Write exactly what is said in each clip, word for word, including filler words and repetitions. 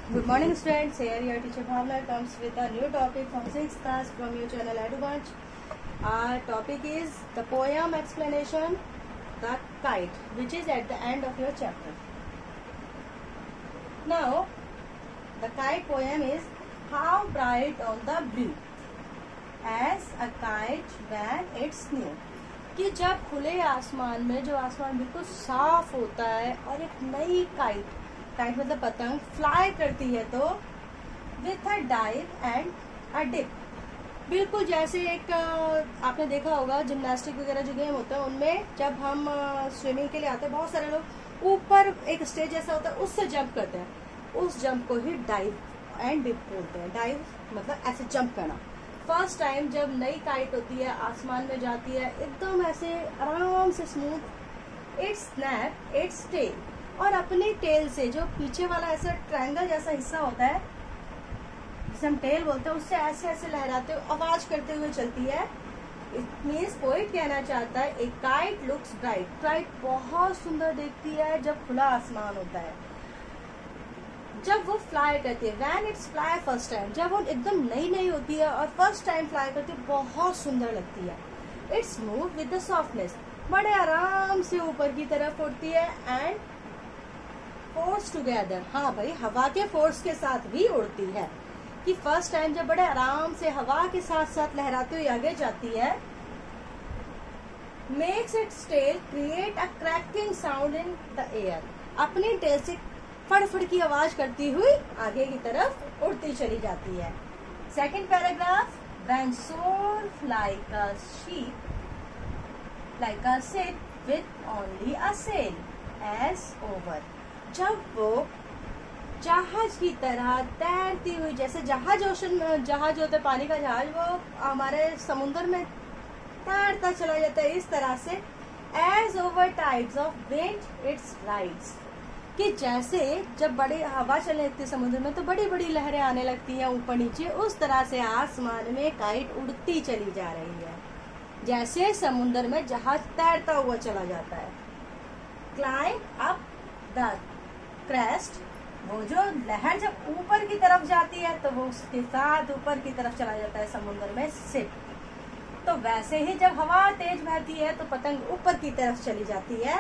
Good morning students, here your teacher Bhavna comes with a new topic from sixth class from your channel EduBunch. Our topic is the poem explanation, The Kite, which is at the end of your chapter. Now, the kite poem is how bright on the blue as a kite when it's new. कि जब खुले आसमान में, जो आसमान बिल्कुल साफ होता है और एक नई काइट, काइट मतलब पतंग, फ्लाई करती है तो with a dive and a dip, बिल्कुल जैसे एक आपने देखा होगा जिम्नास्टिक वगैरह जो गेम होता है उनमें जब हम स्विमिंग के लिए आते हैं बहुत सारे लोग ऊपर एक स्टेज जैसा होता है उससे जंप करते हैं, उस जंप को ही डाइव एंड डिप बोलते हैं। डाइव मतलब ऐसे जंप करना। फर्स्ट टाइम जब नई काइट होती है आसमान में जाती है एकदम ऐसे आराम से smooth, it's snap it's tail, और अपने टेल से जो पीछे वाला ऐसा ट्रायंगल जैसा हिस्सा होता है जिसे हम टेल बोलते हैं उससे ऐसे ऐसे लहराते हुए आवाज करते हुए चलती है। इट मीन्स पोइट कहना चाहता है एक काइट लुक्स ब्राइट, काइट बहुत सुंदर दिखती है जब खुला आसमान होता है, जब वो फ्लाई करती है। When it's fly first time, जब वो एकदम नई नई होती है और फर्स्ट टाइम फ्लाई करती है बहुत सुंदर लगती है। It's move with the softness, बड़े आराम से ऊपर की तरफ उड़ती है एंड फोर्स टुगेदर, हाँ भाई हवा के फोर्स के साथ भी उड़ती है। कि फर्स्ट टाइम जब बड़े आराम से हवा के साथ साथ लहराते हुए आगे जाती है, makes its tail create a cracking sound in the air, अपनी टेल से फड़फड़ की आवाज करती हुई आगे की तरफ उड़ती चली जाती है। Second paragraph, when soar like a sheep like a ship with only a sail edge over, जब वो जहाज की तरह तैरती हुई, जैसे जहाज ओशन जहाज होता है पानी का जहाज, वो हमारे समुद्र में तैरता चला जाता है, इस तरह से edge over tides of wind it's rides, कि जैसे जब बड़ी हवा चलने लगती है समुद्र में तो बड़ी बड़ी लहरें आने लगती हैं ऊपर नीचे, उस तरह से आसमान में काइट उड़ती चली जा रही है जैसे समुद्र में जहाज तैरता हुआ चला जाता है। क्लाइंब अप द क्रेस्ट, वो जो लहर जब ऊपर की तरफ जाती है तो वो उसके साथ ऊपर की तरफ चला जाता है समुद्र में सिप, तो वैसे ही जब हवा तेज बहती है तो पतंग ऊपर की तरफ चली जाती है।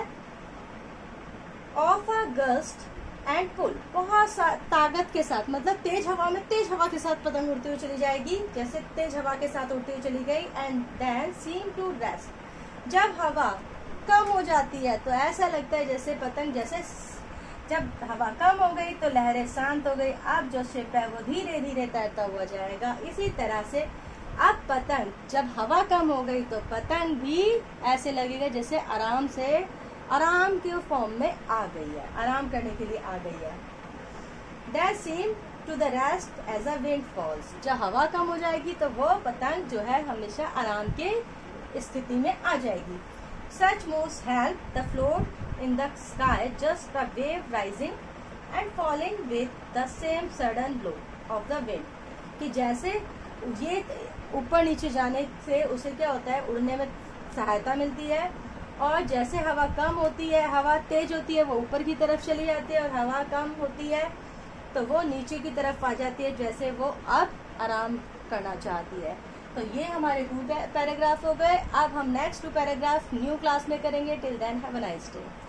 Of a gust and pull, बहुत ताकत के साथ, मतलब तेज हवा में तेज हवा के साथ पतंग उड़ती हुई चली जाएगी, जैसे तेज हवा के साथ उड़ती हुई चली गई। And then seem to rest, जब हवा कम हो जाती है तो ऐसा लगता है जैसे पतंग, जैसे जब हवा कम हो गई तो लहरें शांत हो गई, अब जो शिप है वो धीरे धीरे तैरता हुआ जाएगा। इसी तरह से अब पतंग जब हवा कम हो गई तो पतंग भी ऐसे लगेगा जैसे आराम से आराम के फॉर्म में आ गई है, आराम करने के लिए आ गई है। That seem to the rest as a wind falls, जब हवा कम हो जाएगी तो वो पतंग जो है हमेशा आराम के स्थिति में आ जाएगी। Such moves help the float in the sky, just a wave rising and falling with the same sudden blow of the wind, कि जैसे ये ऊपर नीचे जाने से उसे क्या होता है, उड़ने में सहायता मिलती है, और जैसे हवा कम होती है, हवा तेज होती है, वो ऊपर की तरफ चली जाती है, और हवा कम होती है तो वो नीचे की तरफ आ जाती है जैसे वो अब आराम करना चाहती है। तो ये हमारे टू पैराग्राफ हो गए। अब हम next two paragraph new class में करेंगे। Till then have a nice day.